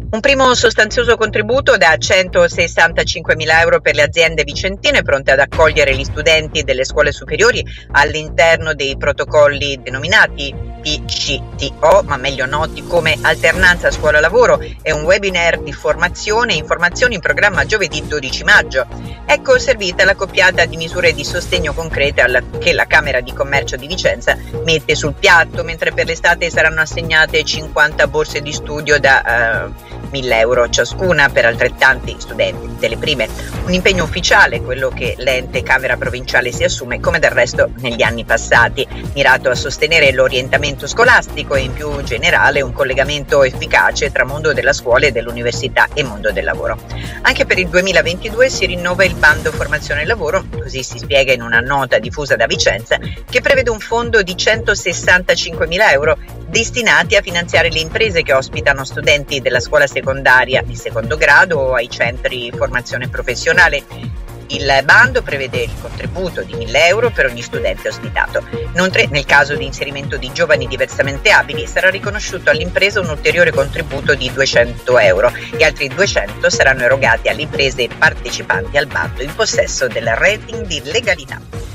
Un primo sostanzioso contributo da 165.000 euro per le aziende vicentine pronte ad accogliere gli studenti delle scuole superiori all'interno dei protocolli denominati PCTO, ma meglio noti come alternanza scuola-lavoro, e un webinar di formazione e informazioni in programma giovedì 12 maggio. Ecco servita la coppiata di misure di sostegno concrete che la Camera di Commercio di Vicenza mette sul piatto, mentre per l'estate saranno assegnate 50 borse di studio da 1.000 euro ciascuna per altrettanti studenti delle prime. Un impegno ufficiale, quello che l'ente Camera Provinciale si assume, come del resto negli anni passati, mirato a sostenere l'orientamento scolastico e in più generale un collegamento efficace tra mondo della scuola e dell'università e mondo del lavoro. Anche per il 2022 si rinnova il bando formazione e lavoro, così si spiega in una nota diffusa da Vicenza, che prevede un fondo di 165.000 euro destinati a finanziare le imprese che ospitano studenti della scuola secondaria di secondo grado o ai centri di formazione professionale. Il bando prevede il contributo di 1.000 euro per ogni studente ospitato. Inoltre, nel caso di inserimento di giovani diversamente abili, sarà riconosciuto all'impresa un ulteriore contributo di 200 euro e altri 200 saranno erogati alle imprese partecipanti al bando in possesso del rating di legalità.